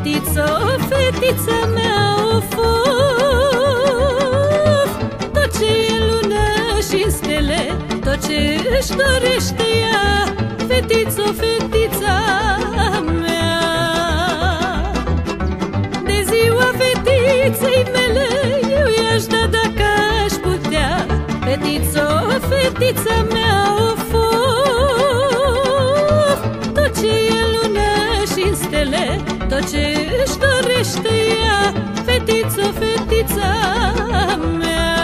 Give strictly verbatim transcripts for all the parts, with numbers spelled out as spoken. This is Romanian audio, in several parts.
Fetiță, fetița mea, of, of, tot ce e lună și stele, tot ce își dorește ea. Fetiță, fetița mea. De ziua fetiței mele eu i-aș da dacă aș putea. Fetiță, fetița mea, of, of, tot ce e lună și stele, tot ce își dorește ea. Fetiță, fetița mea.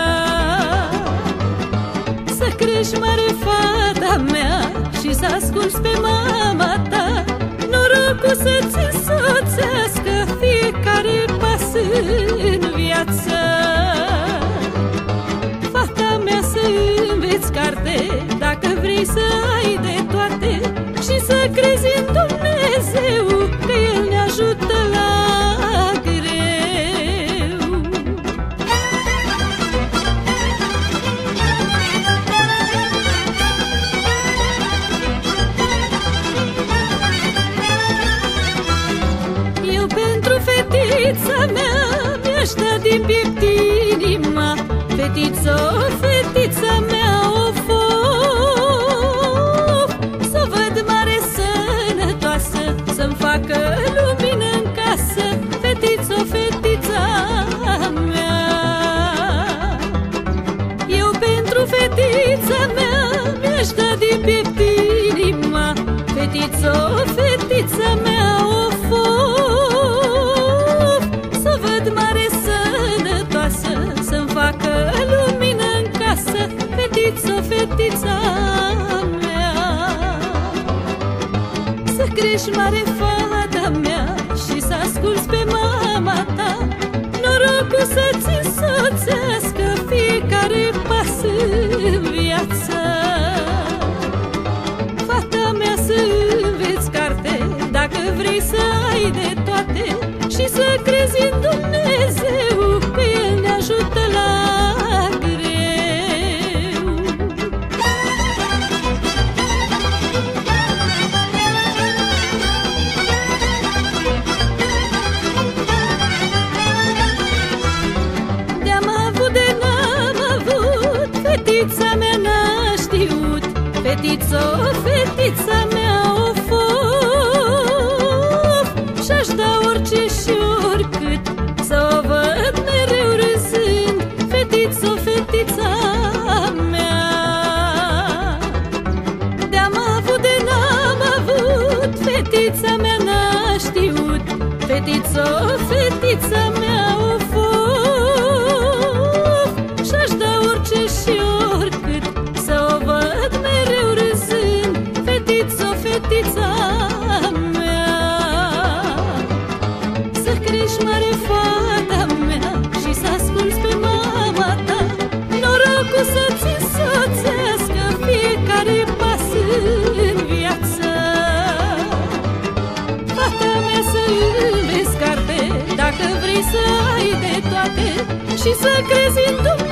Să crești mare, fata mea, și să asculți pe mama ta. Norocul să-ți însoțească fiecare pas în viață. Fata mea, să înveți carte, dacă vrei să ai de toate, și să crezi în Dumnezeu, că El ne ajută la greu. Eu pentru fetița mea mi-aș da din piept inima. Fetiță, fetița mea, of, of, să văd mare, sănătoasă, să-mi facă lumină în casă. Fetiță, fetița mea. Eu pentru fetița mea mi-aș da din piept inima. Fetiță, fetița mea, of, of, să văd mare, sănătoasă, să-mi facă lumină în casă. Fetiță, fetița mea. Să crești mare, fata mea, și să asculți pe mama ta. Norocul să-ți însoțească fiecare pas în viață. Fata mea, să înveți carte, dacă vrei să ai de toate, și să crezi în Dumnezeu, că El ne ajută la greu. De-am avut de n-am avut, fetița mea n-a știut. Fetiță, fetița mea, of, of, și-aș da orice și oricât să o văd mereu râzând. Fetiță, fetița mea. De-am avut de n-am avut, fetița mea n-a știut. Fetiță, fetița mea, of, of, și-aș da orice și oricât să o văd mereu râzând. Fetiță, fetița mea. Să crești mare, fata mea, și să asculți pe mama ta. Norocul să-ți însoțească fiecare pas în viață. Fata mea, să înveți carte, dacă vrei să ai de toate, și să crezi în Dumnezeu,